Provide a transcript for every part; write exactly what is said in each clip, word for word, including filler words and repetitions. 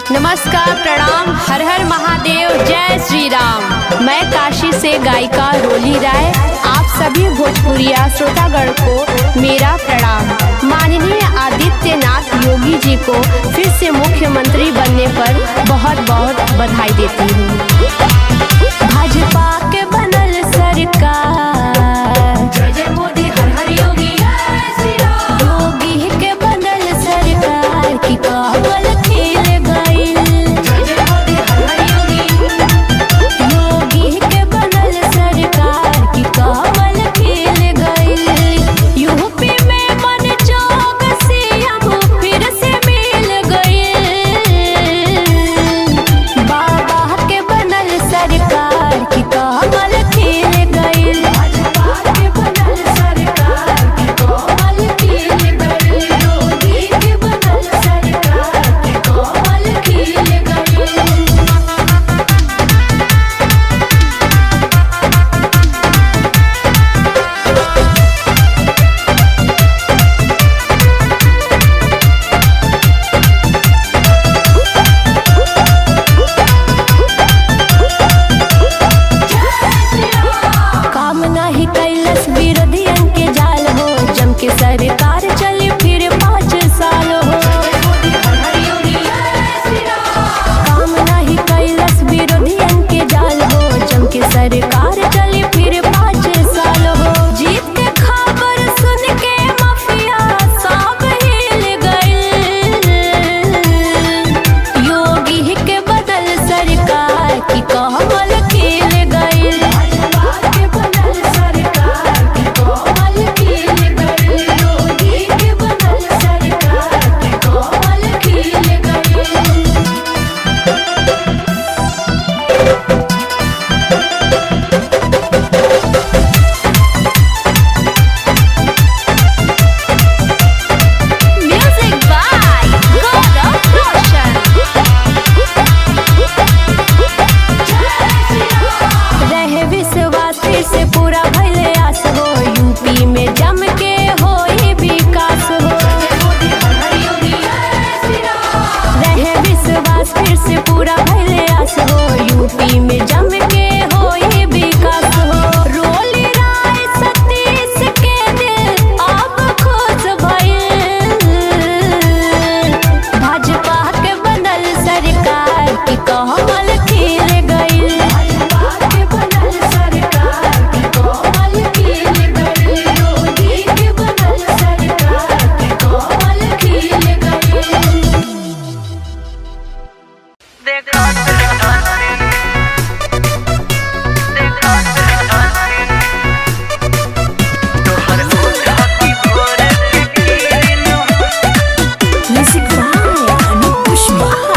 नमस्कार, प्रणाम, हर हर महादेव, जय श्री राम। मैं काशी से गायिका रोली राय आप सभी भोजपुरिया श्रोतागण को मेरा प्रणाम। माननीय आदित्यनाथ योगी जी को फिर से मुख्यमंत्री बनने पर बहुत बहुत बधाई देती हूँ। भाजपा के बनल सरकार, जय जय मोदी, हर हर योगी, योगी के बनल सरकार की कमल खिल गई। जय जय मोदी, हर हर योगी, योगी के बनल सरकार की कमल खिल गई। यूपी में मन जोग सीएम फिर से मिल गई। बाबा के बनल सरकार की कमल खिल गई। भाजपा के बनल सरकार की कमल खिल गई। योगी के बनल सरकार की कमल खिल गई। काम नहीं कैलस विरोधियन के जाल हो, जम के सरकार चली फिर पाँच साल हो। काम नहीं कैलस विरोधियन के जाल हो, जम के सरकार चली फिर पाँच साल हो। जीत के खबर सुन के माफिया सब हिल गए। योगी के बदल सरकार की कमल खिल गई। भाजपा के बनल सरकार की कमल खिल गई। योगी के बनल सरकार की कमल खिल गई। Music by Gaurav Roshan। रहे विश्वास फिर से पूरा भले आस हो, यूपी में जम के होई विकास हो। रहे विश्वास फिर से पूरा भले आस हो, यूपी में जम के होई विकास हो। रोली राय सतीश के दिल अब खुश भइल। भाजपा के बनल सरकार की कमल खिल गई। भाजपा के बनल सरकार की कमल खिल गई। योगी के बनल सरकार की कमल खिल गई। Music by Anup Pushpaha।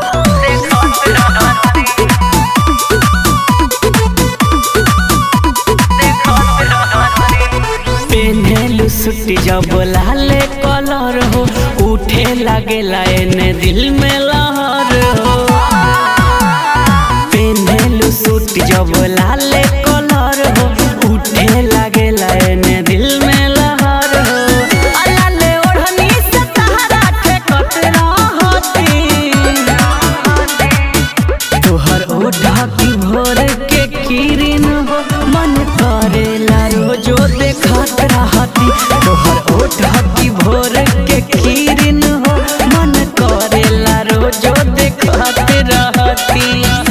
पेन्हेलु सुटी जब लाले कलर हो, उठे लागेला एने दिल में लहर हो। पेन्हेलु सुटी जब लाले कलर हो, उठे लागेला एने दिल में लहर हो। अलाले ओढ़नी से तहरा ठेकत रहती, तोहर ओढ़ा की भोर के किरण हो, मन करेला रोजो देखत रहती। तोहर ओढ़ा की भोर के किरण हो, मन करेला रोजो देखत रहती।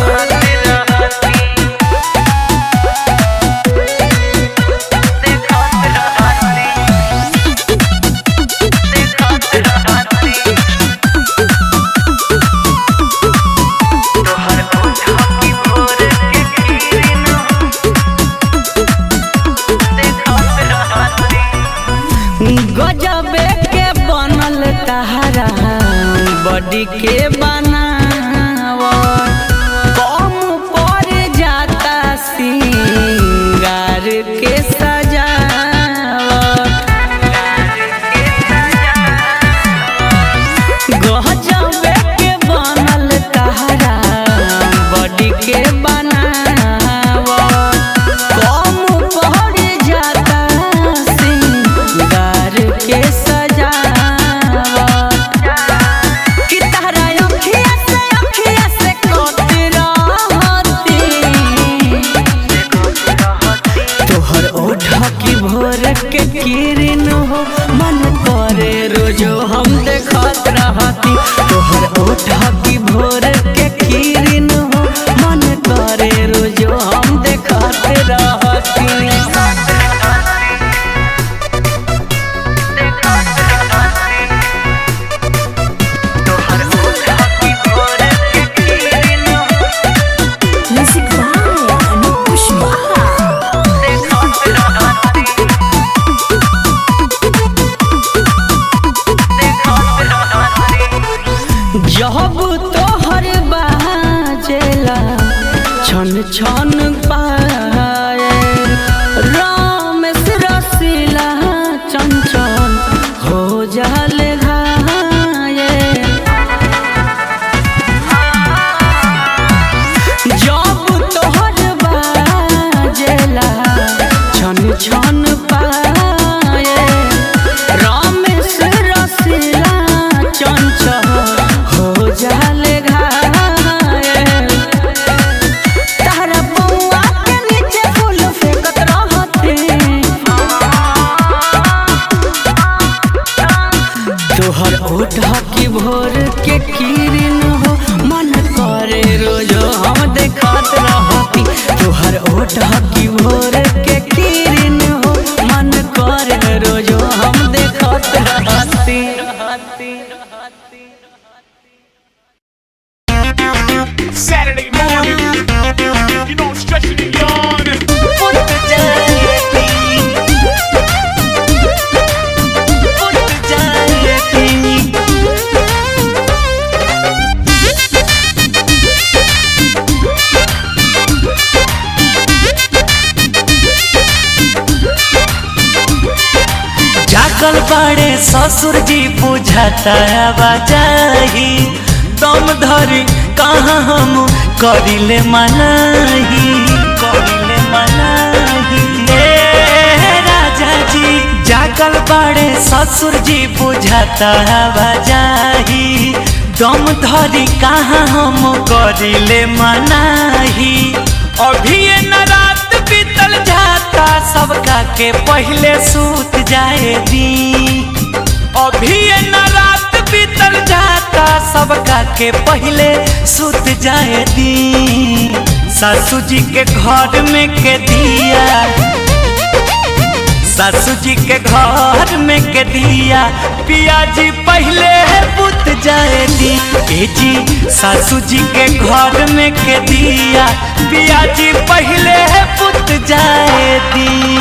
गजबे के बनल तहरा बॉडी के बनावा, कम पर जाता सिंगार के सजावट। गजबे के बनल तहरा बॉडी के बनावा, कम पर जाता सिंगार के सजावट। कि तहरा अखिया तोहर बाजेला छन छन पाए रामेश रसीला चंचल हो जाले घाये जब तोहर बाजेला छन छन पाए रामेश रसीला चंचल हो जाले घाये तारा बउआ के नीचे फूल फेंकत रहते तोहर ओठा की भोर के किरण हो मन करे रोज हम देखत रहती तोहर ओठा की भोर के किरण हो मन करे रोज हम देखत रहती Saturday morning, you know I'm stretching and yawning. पुत जाती पुत जाती जागल बड़े ससुर जी बुझाता बाजाही दम धरी कहाँ हम करिले मनाही करिले मनाही ए राजा जी जागल बड़े ससुर जी बुझाता बाजाही दम धरी कहाँ हम करिले मनाही अभी ये न रात बीतल जाता सबका के पहले सूत जाए दी अभी ये न रात बीतल जाता सबका के पहले सूत जाए दी सासू जी के घर में के दिया सासू जी के घर में के दिया पिया जी पहले बुत जाए दी ए जी सासू जी के घर में के दिया पिया जी पहले बुत जाए दी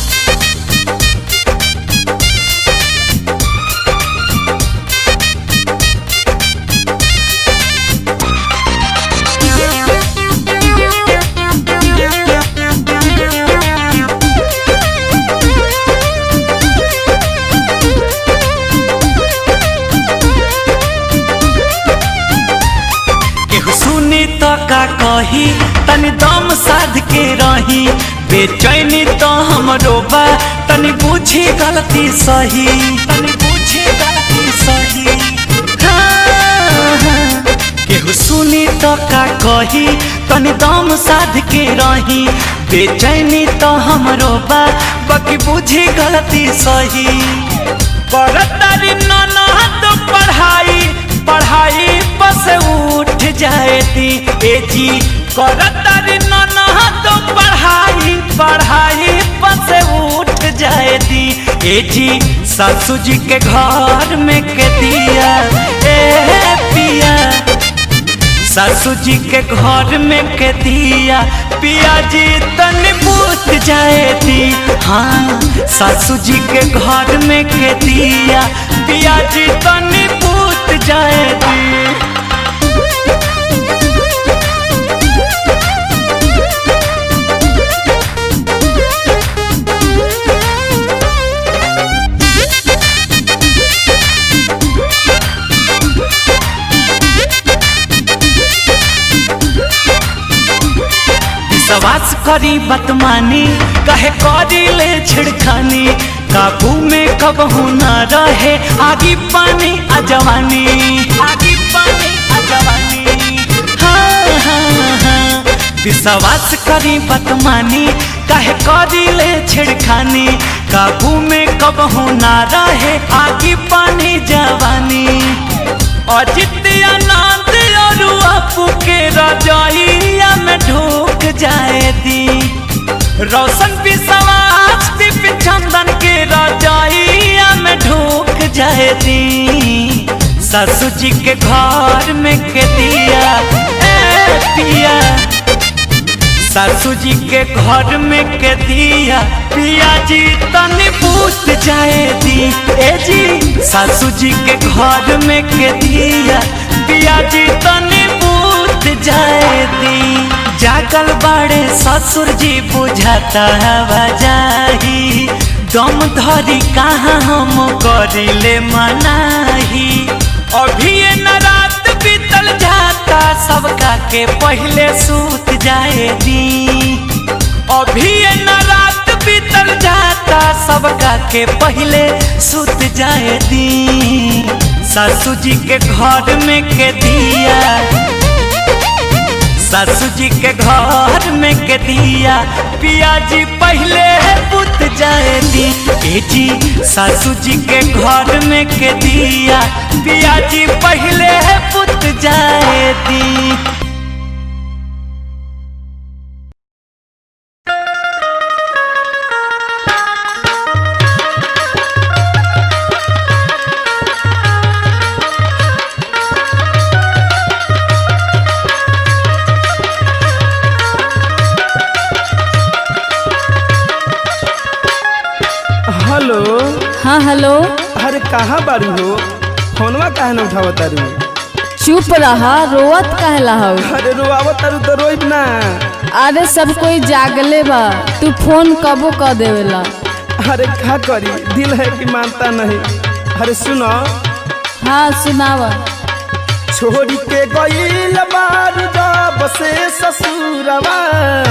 का कही तनी दम साध के रही बेचैनी तो हमरो बा तनी पूछी गलती सही तनी पूछी गलती सही हाँ, हाँ। केहू सुनी तो का कही तनी दम साध के रही बेचैनी तो हमरो बा बाकी बुझी गलती सही करतारी नाना तो पढ़ाई पढ़ाई बस उठ जाए दी ए जी करतारी नाना तो पढ़ाई पढ़ाई बस उठ जाए दी ए जी सासू जी के घर में के दिया ए पिया सासू जी के घर में के दिया पिया जी तनी पूछ जाए दी हाँ सासू जी के घर में के दिया पिया जी तनी पूछ जाए दी विश्वास करी बतमानी कहे करी ले छिड़खानी काबू में कब न रहे आगी पानी अजवानी आगी पानी अजवानी हाँ हाँ हाँ विश्वास करी बतमानी कहे करी ले छिड़खानी काबू में कब न रहे आगी पानी जवानी अजित आनंद और आपू के रजाइया में ढूक जाए दी रोशन विश्वास दीप चंदन के रजाइया में ढूक जाए दी सासू जी के घर में के दिया ए पिया सासू जी के घर में के दिया पिया जी तनी पूछ जाए दी ए जी सासू जी के घर में के दिया पिया जी तनी लागल बड़े ससुर जी बुझाता बजाही दम धरी कहाँ हम करिले मनाही। अभी ये न रात बीतल जाता सबका के पहले सूत जाए दी। अभी ये न रात बीतल जाता सबका के पहले सूत जाए दी। सासू जी के घर में के दिया सासू जी के घर में के दिया पिया जी पहले बुत जाए दी। ए जी सासू जी के घर में के दिया पिया जी पहले बुत जाए दी। हाँ हेलो। अरे कहाँ बारू हो? फोनवा काहे न उठाव तारू? चुप रहा, रोवत कहला हो। अरे रोआव तारू तो रोइब ना। अरे सब कोई जागले बा, तू फोन कबो कर देवेला। अरे क्या करी, दिल है कि मानता नहीं। अरे सुनो। हाँ सुनावा। छोड़ी के गईल बारू जब से ससुरवा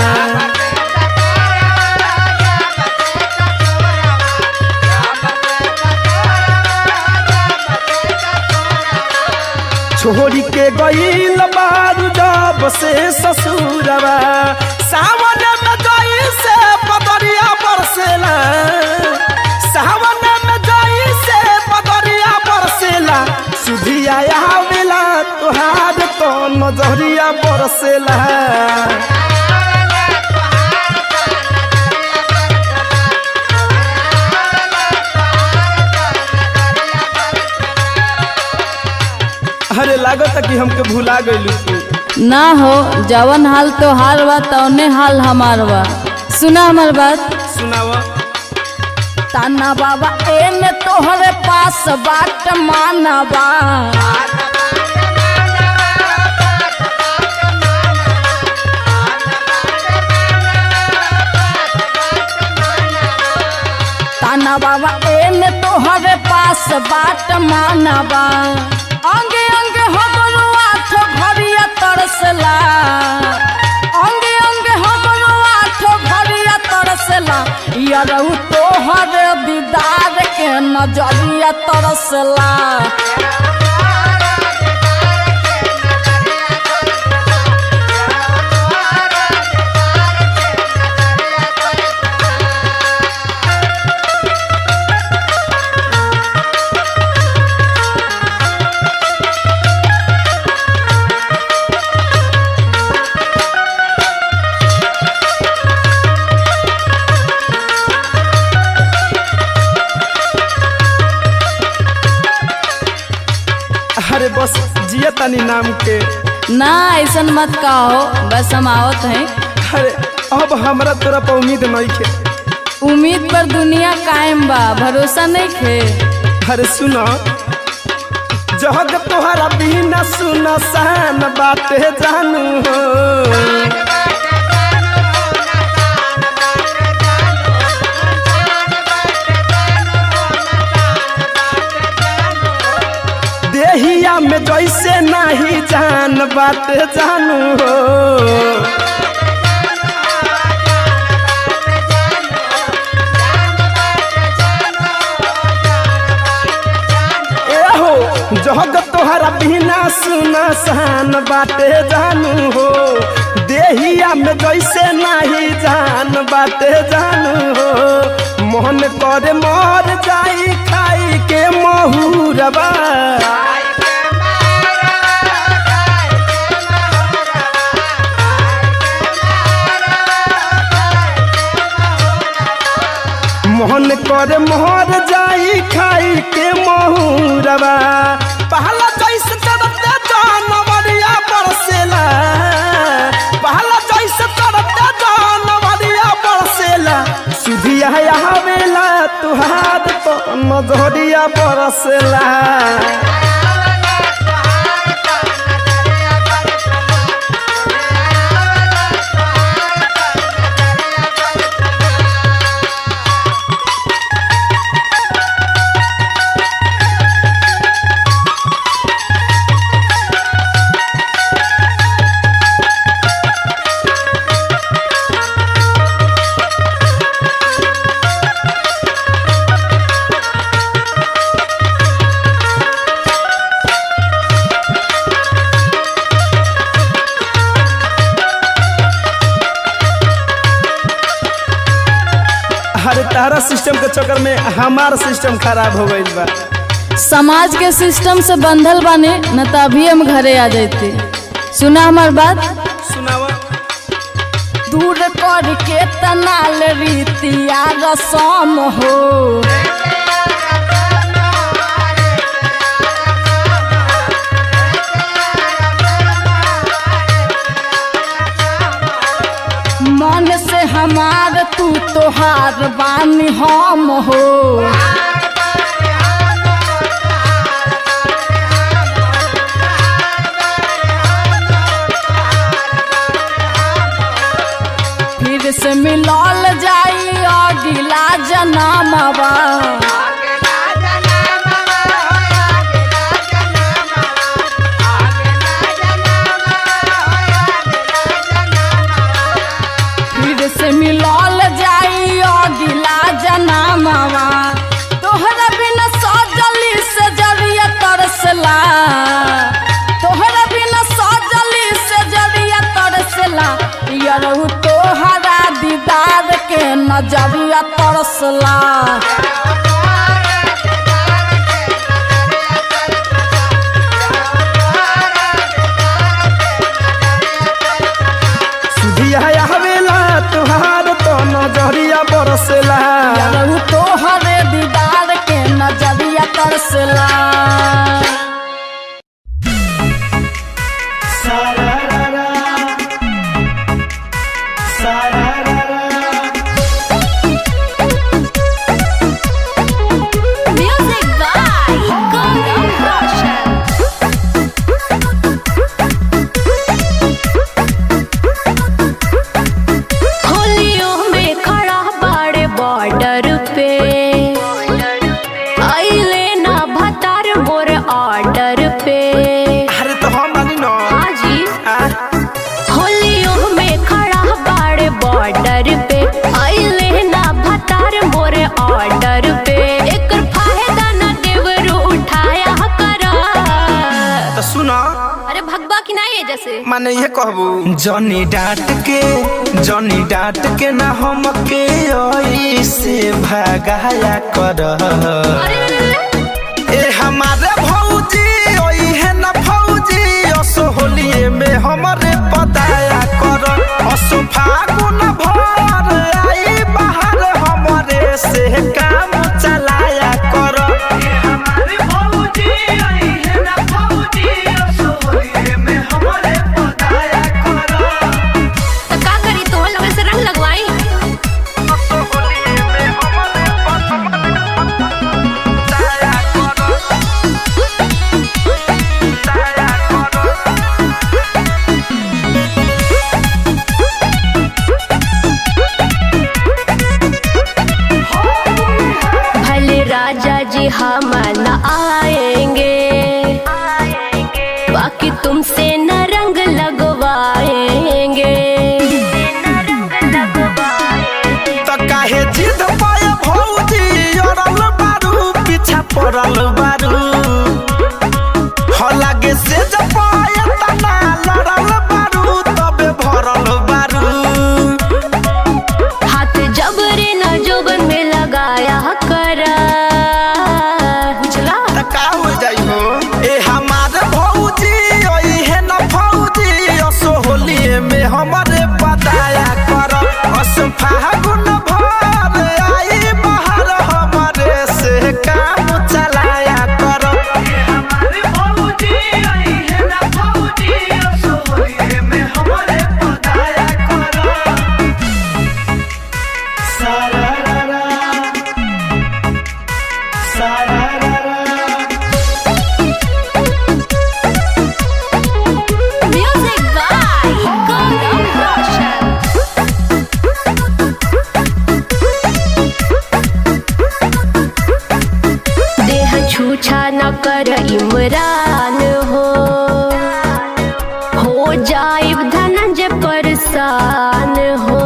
छोड़ी के गईल बारू जब से ससुरवा सावन में जाई से बदरिया बरसेला। सावन में जाई से बदरिया बरसेला। सुधिया आवेला तोहार तो नजरिया बरसेला। अरे लागत कि हमके भुला गइलू तू। ना हो, जवन हाल तो हाल बा तौने हाल हमार बा। सुना हमार बात। सुनावा। ताना बाबा एने तोहरे पास बाट माना बा। ताना बाबा एने तोहरे पास बाट माना बा। अंगे अंगे हमरो आठ भरिया तरसला। अंगे अंगे हमरो आठ भरिया तरसला। यारऊ तोहर दीदार के नजरिया तरसला। अरे बस जिया तनी नाम के। ना ऐसा मत कहो, बस हम आवत हैं। अरे अब हमरा तोरा पर उम्मीद नहीं खे। उम्मीद पर दुनिया कायम बा, भरोसा नहीं खे। अरे सुनो, जहग तोहरा बिना सुना सान बाटे जानू हो। देहिया में जैसे नहीं जान बाटे जानू हो। जहग तोहरा बिना सुना सान बाटे जानू हो। देहिया में जैसे नहीं जान बाटे जानू हो। मोहन करे मर जाई खाई के महुरबा। मोहन करे मोहर जाई खाई के महुरबा। पहला जैसे तरते जानवरिया बरसेला। पहला जैसे तरते जानवरिया बरसेला। सुधिया आवेला तुहार तो नजरिया बरसेला। तारा सिस्टम के चक्कर में हमार सिस्टम खराब हो गइल बा। समाज के सिस्टम से बंधल बाने न तो अभी हम घरे आ जाते। सुना हमार बात, सुनावा। दूर करके तनाल रीतिया रसम हो, मन से हमार तू तोहार बानी हम हो। फिर से मिलल जाई अगिला जन्मवा, फिर से मिलल जाई अगिला जन्मवा। तोहरा बिना सजली से जरिया तरसला, तोहरा बिना सजली से जरिया तरसला। यरहु तोहरा दीदार के नजरिया तरसला। सुधिया आवेला तोहार तो नजरिया बरसेला। यरहु तोहरे दीदार के नजरिया तरसला। माने ये कहबू जनी डांट के जनी डांट के ना हम के ऐसे भगाया कर। ए हमारे भौजी ओई है ना भौजी असो होलिए में हमारे पताया कर। असो फागुन भर आई बाहर हमारे से काम चलाया कर। हमारे भौजी ओई है ना भौजी असो होलिए में हमारे हम न आएंगे, बाकी तुमसे न रंग लगवाएंगे। तो काहे जिद पाए भौजी अरल बारू पीछा पड़ल बारू। हो लागे से जब पाए तना लड़ल बारू तबे भरल बारू। हाथ जबरे न जोबन में लगाया कर। हमारे बताया कर फागुन भर आई बाहर हमारे से काम चलाया कर। हमारे भौजी आई है ना भौजी सोहलिए में हमारे बताया कर। सारा रा रा सारा रा रा। छूछा न कर इमरान हो, हो जाए धनंजय परेशान हो।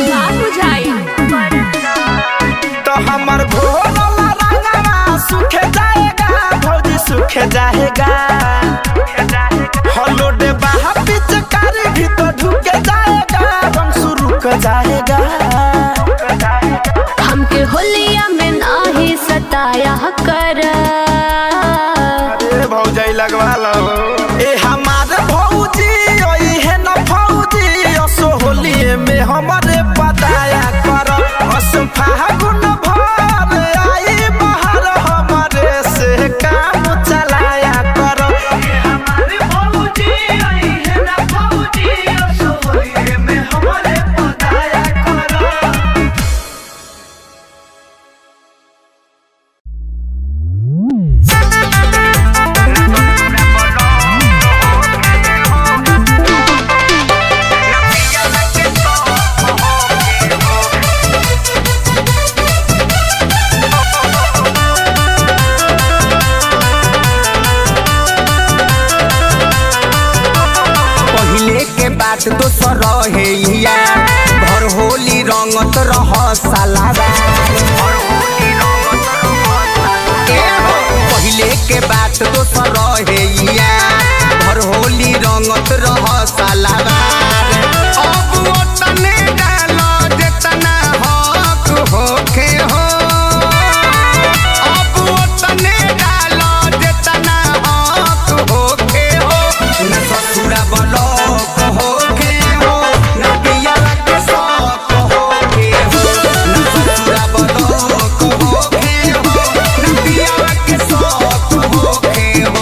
तो हमार भोला रंगवा सूख जाएगा भौजी सूख जाएगा। हलोडे बाहा पिचकारी भी तो ढुक जाएगा रंग शुरू कर जाएगा। हमके होल बात दोसर रहे यार भर होली रंगत रह सालावा पहले के बात दोसर रहे यार भर होली रंगत रह सालावा अब ओतने डालो जेतना हक होखे हो अब ओतने डालो जेतना हक होखे हो न ससुरा ब्लॉक होखे हो न पिया के शौक होखे हो न ससुरा ब्लॉक होखे हो न पिया के शौक होखे हो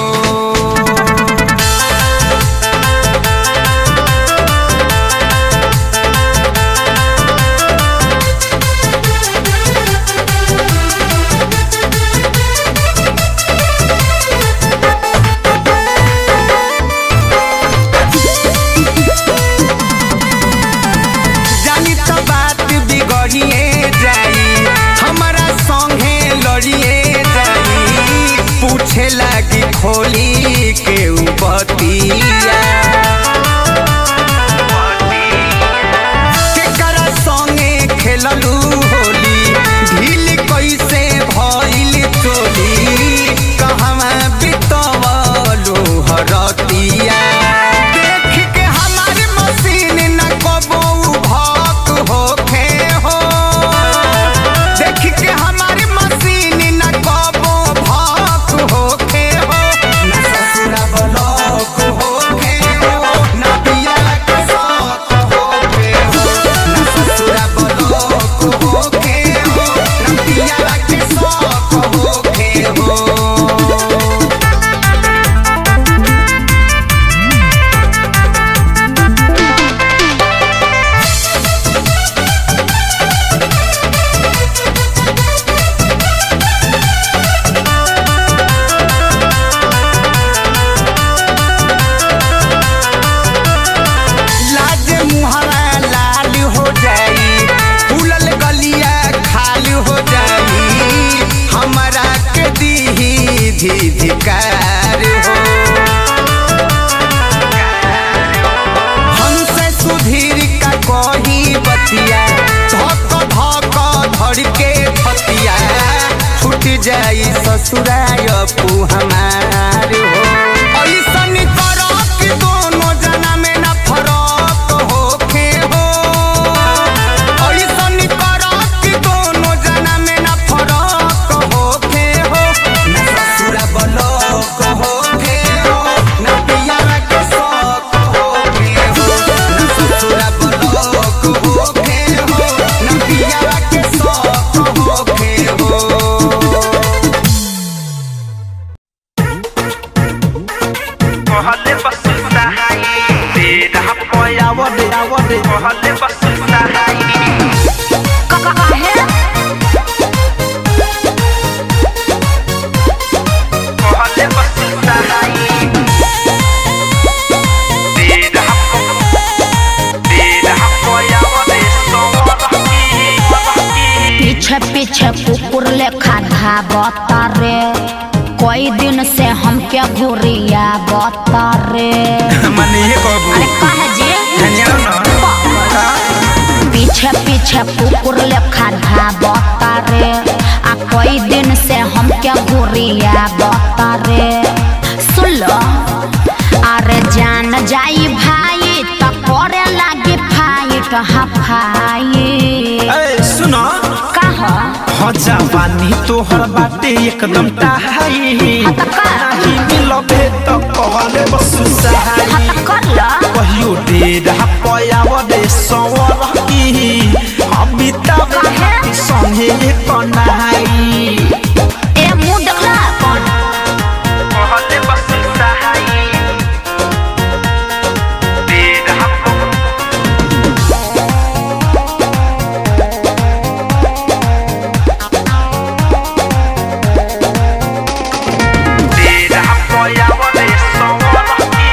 जानी तो बात बिगड़िए जाई हमारा संगे लड़िए जाई पूछे लगी खोली के बतिया केकरा संगे खेललू होली ढील कैसे भइल चोली कहवा बितवलू हरतिया देख के हमारी मशीन न कबो भक होखे हो देख के हमारी मशीन न कबो भक होखे हो न ससुरा ब्लॉक होखे हो न पिया के शौक होखे हो न ससुरा ब्लॉक होखे हो न पिया के शौक होखे हो लाज मुहरा लाल हो जाई फूलल गलिया खाल हो जाई हमारा के दीही धिधिकार हो हमसे सुधीर का कही बतिया धक धक धड़ के फतिया छूट जाई ससुराय पू हमार हो ऐसन करो कि दोनों जना में न फरक होखे हो ऐसन करो कि दोनों जना में न फरक होखे हो न ससुरा ब्लॉक होखे हो न पिया के शौक होखे हो न ससुरा ब्लॉक होखे हो न पिया के शौक होखे हो कहले बसुता हाई तेरा पया वडे वडे कहले बसुता हाई कहले बसुता हाई तेरा तेरा पया वडे सोवरकी पीछे पीछे कुकुर लेखा धावता रे कोई दिन से हमके घुरिया बता रे मने ये कहबू अरे कहे जी धनिया ना पीछे पीछे कुकुर लेखा धावता रे आ कोई दिन से हमके घुरिया बता रे सुन लो अरे जान जाई भाई तो करे लागे फाइट हफाई ए सुनो कहा हो जवानी तोहर बाटे एकदम टाहाई नाही मिलबे त कहले बसु सहाई हत कर ला कहियो डेरा पयावदे सवरकी अमिताभ के संगे कनाई ए मुंह देखला कौन कहले बसुता हाई तेरा तेरा पया वडे सोवरकी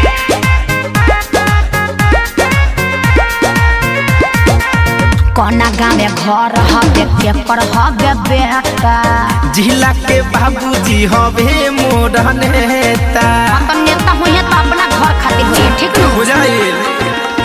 कोना गाँव में घर हवे केकर हवे बेटा जिला के बाबूजी हवे मोर नेता हम तो नेता हुई है तो अपना घर खातिर हुई है, ठीक न बुझाइल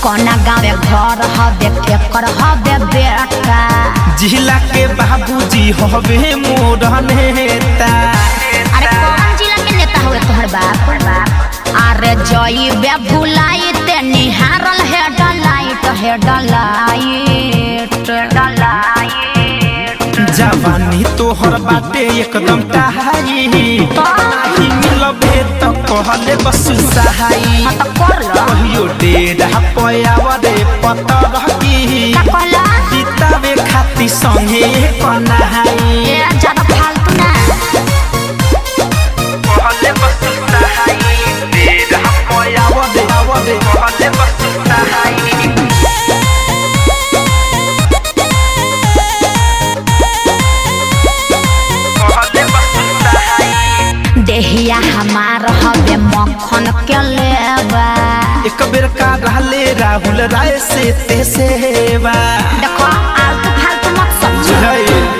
कोना गावे घर हबे केकर हबे बेटा जिला के बाबूजी हबे मोर नेता। अरे कौन जिला के नेता हुए तोहर बाप? अरे जइबे भुलाई ते निहारल है डलाइट है डलाइट डलाइट जवानी तोहर बाटे एकदम टहाई नाही मिलबे त कहले बस सहाई कहियो डेरा पयावरे पता रही बितावे खाती संगे कनाई ज्यादा फालतू ना कहले बस सहाई डेरा पयावरे आवरे कहले बस सहाई देहिया हमार हबे मक्खन के लेबा एक बेर का रहले राहुल राय से ते सेवा देखो आलतू फालतू मत समझ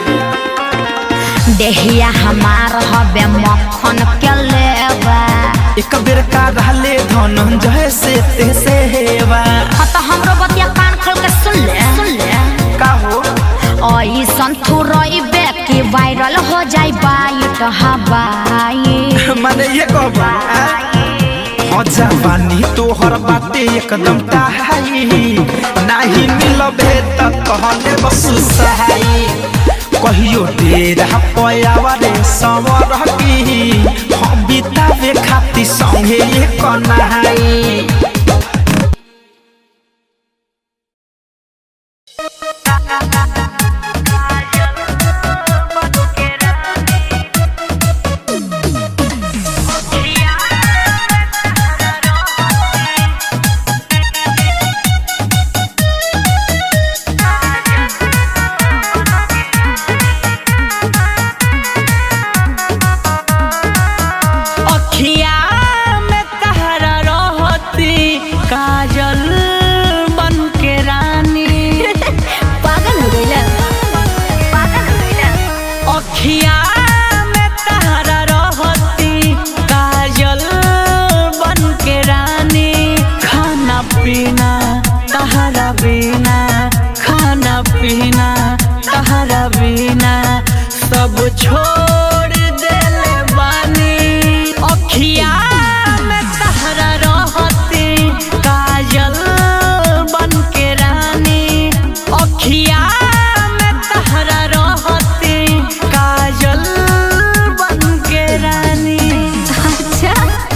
देहिया हमार हबे मक्खन के लेबा एक बेर का रहले धनंजय से ते सेवा हाँ तो हमरो बतिया कान खोल के सुन ले सुन ले का हो ओई संथुरइबे कि वायरल हो जाई बाइट हवाई माने ये कहबा हो जवानी तोहर बाटे एकदम टहाई नाही मिलबे त कहले बस सहाई कहियो डेरा पयावरे सवर की हम बितावे खाती संगे कनाई छोड़ देले बानी अखिया में तहरा रहती काजल बन के रानी अखिया में तहरा रहती काजल बन के रानी। अच्छा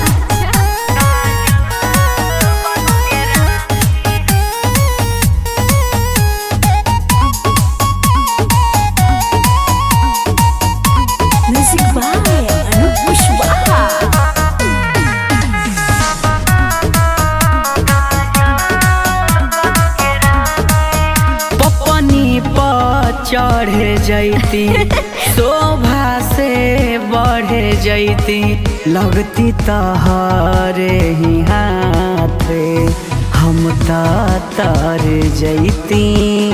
चढ़े जैती शोभा से बढ़े जैती लगती तहरे ही हाथे हम तर जैती।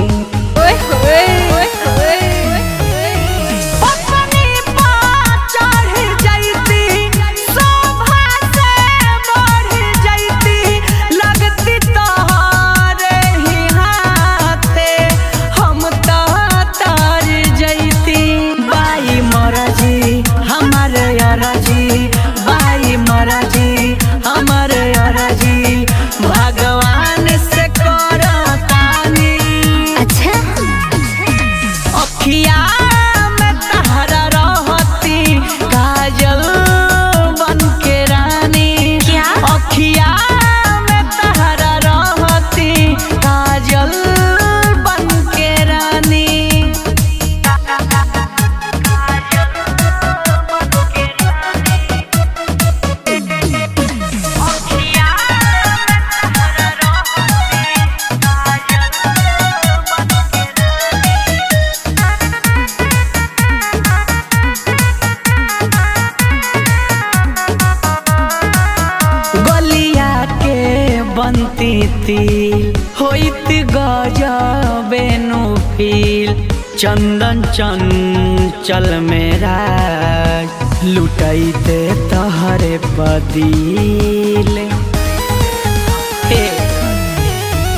होइत गजबे नु फील चंदन चंचल मेरा लुटाइते तहरे बदील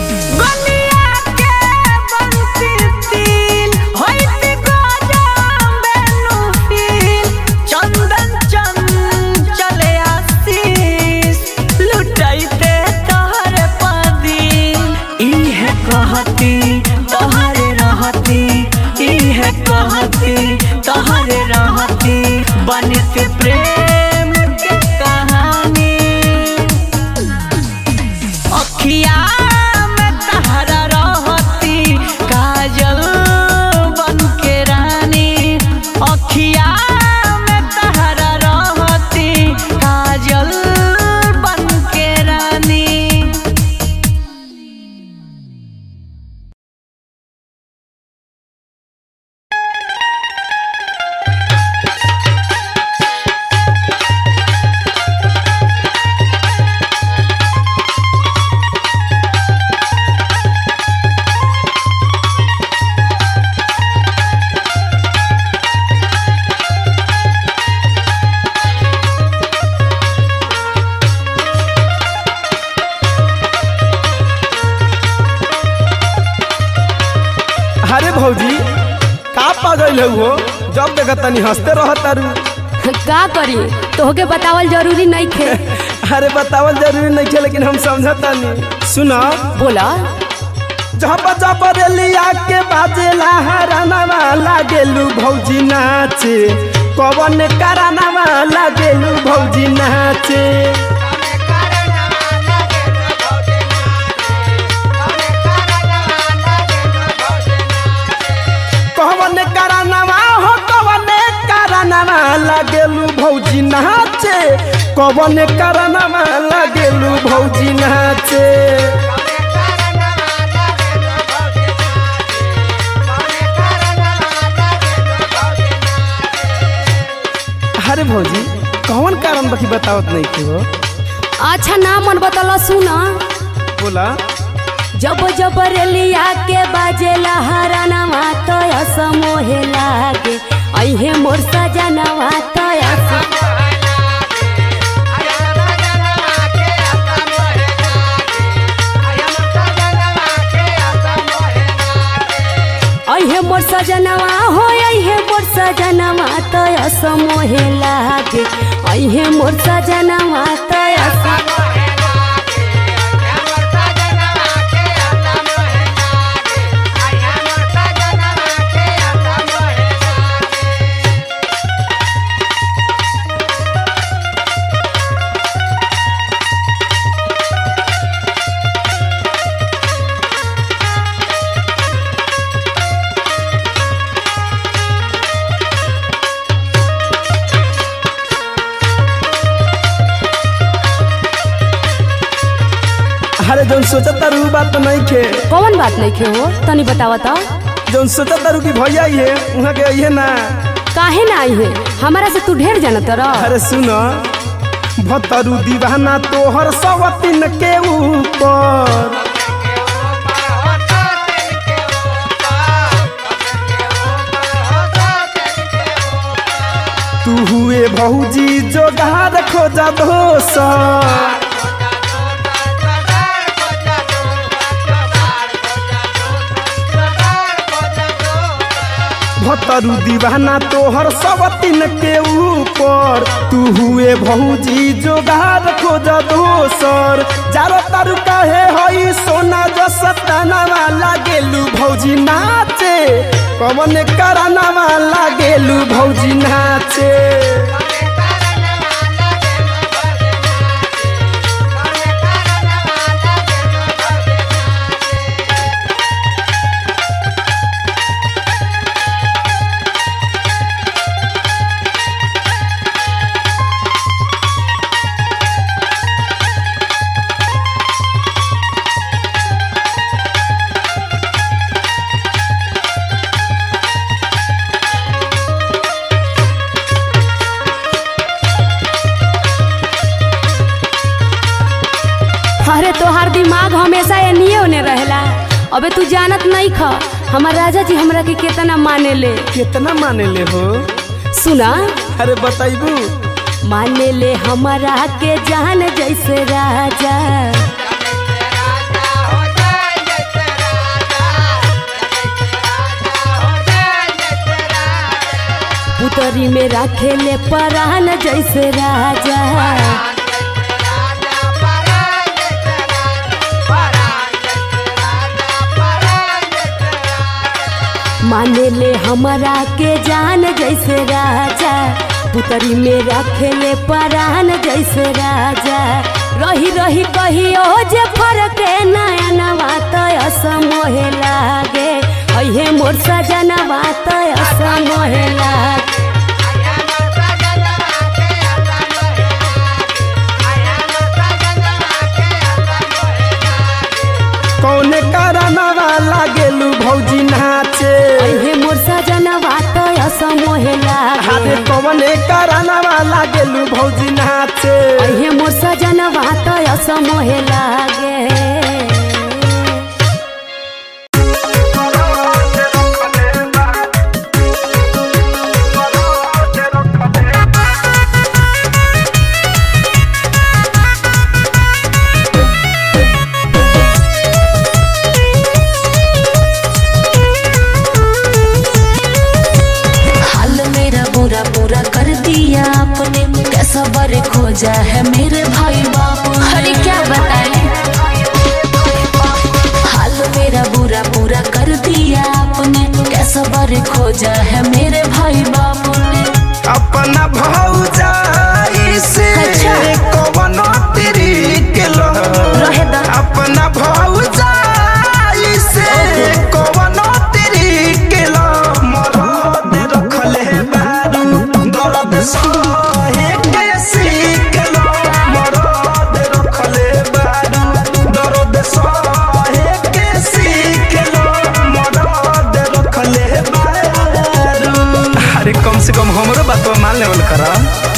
अखिया में तहरा रहती काजल बन के रानी अखिया में तहरा रहती काजल बन के रानी। अरे भौजी का पागल हो जब देखा तनी हंसते रह तारू। का करी तोहके बतावल जरूरी नहीं खे। अरे बतावल जरूरी नहीं खे लेकिन हम समझता नहीं। सुना बोला जब जब रेलिया के बाजेला हराना लागेलू भौजी नाचे कवन कराना लागेलू भौजी नाचे। कवन कराना हो कवन कराना लागेलू भौजी नाचे कवन कराना लागेलू भौजी नाचे। अरे भौजी कौन कारण बाकी बतावत नहीं थी वो। अच्छा ना मन बतला सुना बोला जब जब रेलिया के बाजेला हराना तो असमोहे लागे अहे मोर सजनवा तो अहे मोर सजनवा हो अहे मोर सजनवा तो असमोहे लागे अहे मोर सजनवा तो अरे जौन सोचा तारू बात नहीं खे। कौन बात नहीं खे हो तनी बतावा तो। जौन सोचा तारू की भैया ही है वहाँ के आई है ना। काहे ना आई है हमारा से तू ढेर जाना तर। अरे सुनो भतरू दीवाना तोहर सवतीन के ऊपर तू हुए भौजी जोगार खोजा दोसर। भतरू दीवाना तोहर सवतीन के ऊपर तू हुए भौजी जोगार खोज दोसर। जारो तारू काहे हई सोना जो सताना लागेलू भौजी नाचे कवन कराना लागेलू भौजी नाचे। अरे तोहार दिमाग हमेशा एनिए ओने रहेला। अबे तू जानत नहीं ख हमार राजा जी हमरा के कितना माने ले। कितना माने ले हो सुना अरे बताइबू। माने ले हमारा के जान जैसे राजा पुतरी में रखे ले परान जैसे राजा। माने ले हमारा के जान जैसे राजा पुतरी में रखे ले परान जैसे राजा। रही रही कहियो जे फरके मोर सजनवा तो असमोहेला कौने कारणवा लागेलू भौजी नाचे अहे मोर सजनवा तो असमोहेला अरे कौने कारणवा लागेलू भौजी नाचे अहे मोर सजनवा तो असमोहेला गे सबर खोजा है मेरे भाई बाप। अरे क्या बताएं, हाल मेरा बुरा पूरा कर दिया आपने, क्या सबर खोजा है मेरे भाई बाप ने। अपना भौजाई से कवनो तेरी के लो रहे दा अपना भौजाई से कवनो तेरी के लो मरद रखले बारू दर्द सहे कम से कम हमरो बात मान लेवल करा।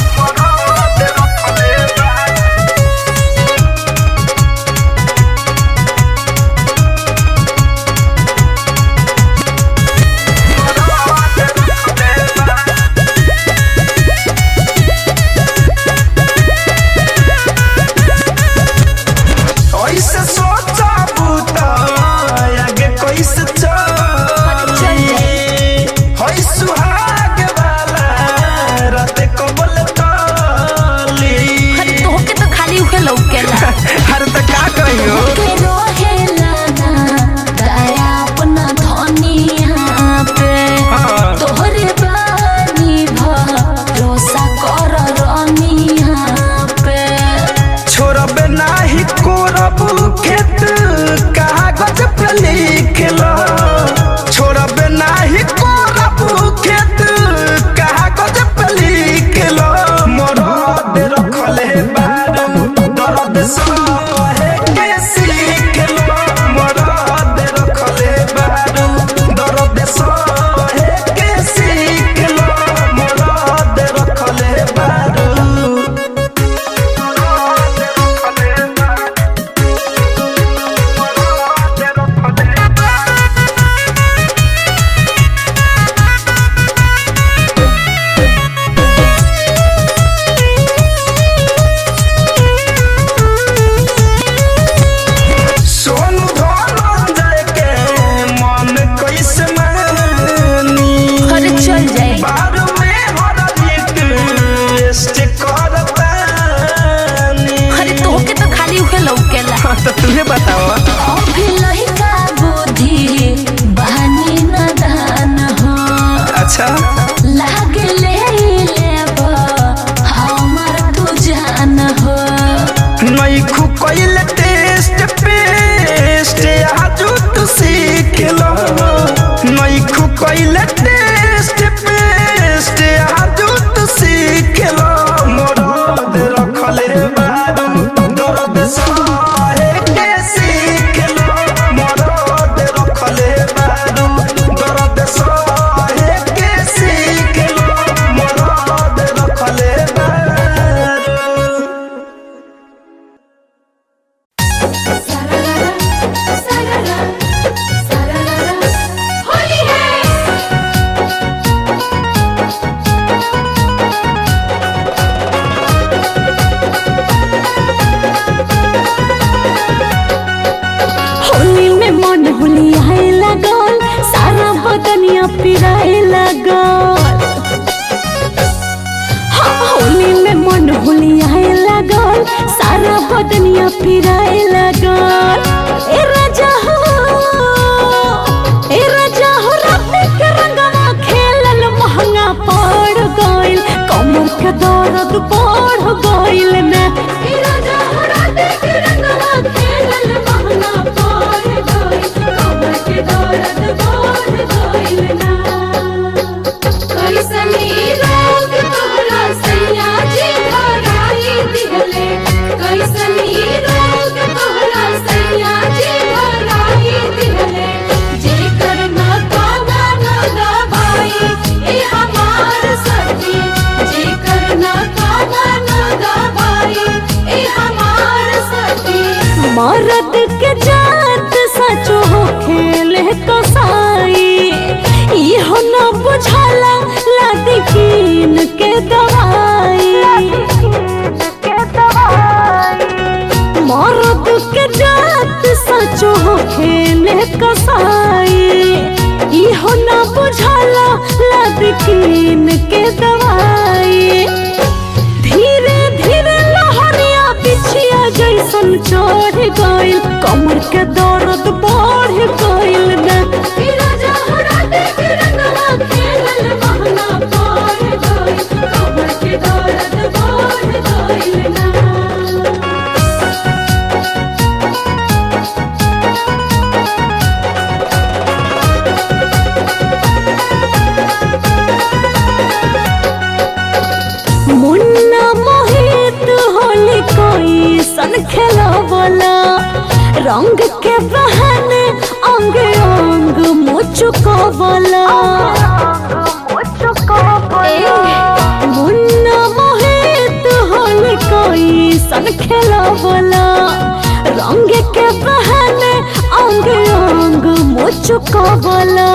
ऐसे सोचा बूता आगे कैसे चली होई सुहाग वाला रात को बोलताली। अरे तो के तो खाली उके लौकेला। हर त का कहियो के रोहेला ना दया अपना धनिया पे तोहरे बानी भरोसा कर रनिया पे। छोड़बे नाही कोरब खेत कागज पे लिखला छोड़बे नाही कोरब खेत कागज पे लिखला मरद रखले बारू दर्द सहे के सीखला मरद रखले बारू दर्द सहे के सीखला मरद रखले बारू। सोनू धनंजय के मन कैसे मानी अरे चल जाए बारू में हर रिक्वेस्ट करतानी। अरे तो के तो खाली उके लौकेला। तो तुम्हें बताओ अभी लहिका बुद्धि बहानी नादान हो। अच्छा लागे ले लेबा हमर तू जान हो। नई खु कोइल टेस्ट पेस्ट आजू तू सीख लो नई खु कोइल टेस्ट पेस्ट आजू तू सीख लो मरद रखले बारू दर्द सहे के सीख लो मरद रखले बारू दर्द सहे के सीख लो मरद रखले बारू। होली में मन हुलियाए लगल सारा बदनिया पिराए लगल। हाँ, होली में मन हुलियाए लगल सारा बदनिया पिराए लगल। ए राजा हो ए राजा हो रात के रंगवा खेलल महंगा पड़ गइल कमर के दर्द बढ़ गइल ना। ए राजा हो रात के रंगवा खेलल महंगा पड़ गइल कमर के दर्द बढ़ गइल। मरद के जात सचो हो खेले कसाई इहो न बुझाला लादी कीन के दवाई मरद के जात सचो हो खेले कसाई इहो न बुझाला लादी कीन के दवाई धीरे धीरे लहरिया बिछिया जैसन चढ़ गइल कमर के दर्द बढ़ गइल ना राजा हराते के रंगवा खेलल महना बढ़ गइल कमर के दर्द बढ़ गइल ना मुन्ना मोहित होली कोई सन खेला बोला रंग के बहाने अंग अंग मुझको बोला मुन्ना मोहित होली कोई सन खेला बोला रंग के बहाने अंग अंग मुझको बोला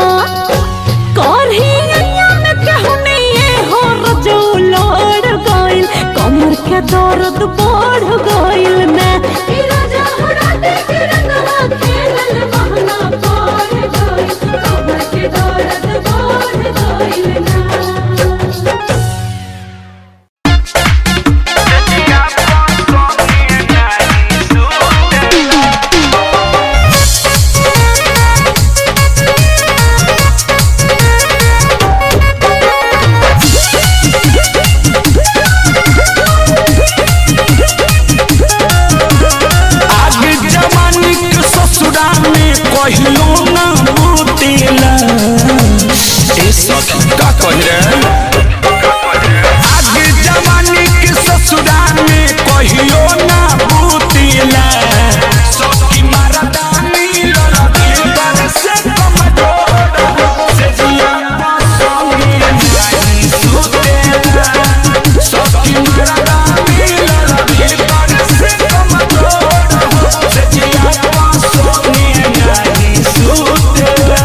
कमर के दर्द बढ़ गइल ना राजा हराते के रंगवा खेलल महना बढ़ गइल कमर के दर्द बढ़ गइल ना का कह रे आगे जवानी के ससुराल में कहियो ना भूतिला सखी मरदानी लड़की पर से कमजोर से जिया संगे नहीं सुतेला सखी मरदानी लड़की पर से कमजोर से जिया संगे नहीं सुतेला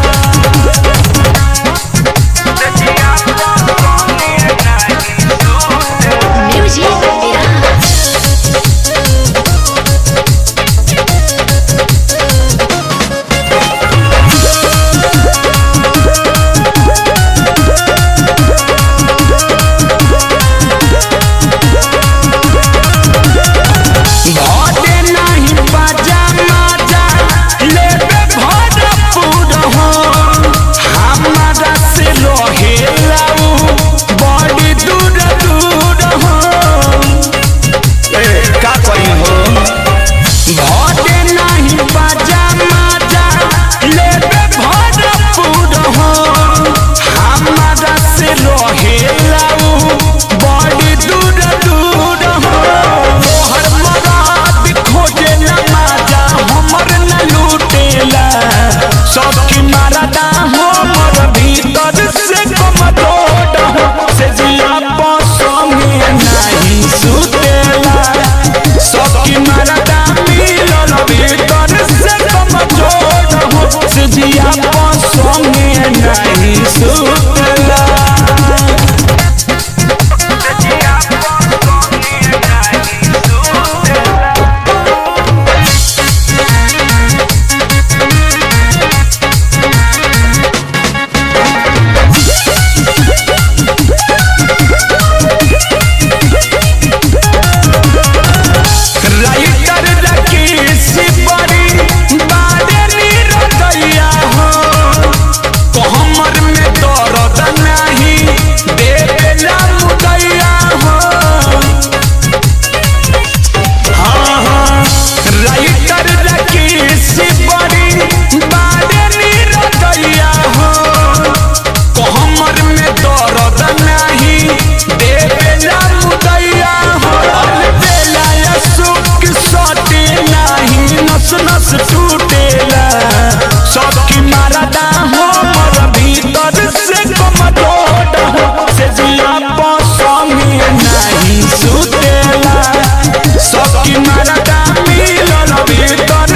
सुतेला सखी मरदा मिलल भीतर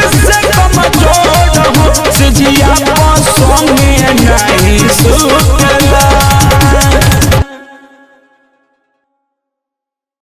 नहीं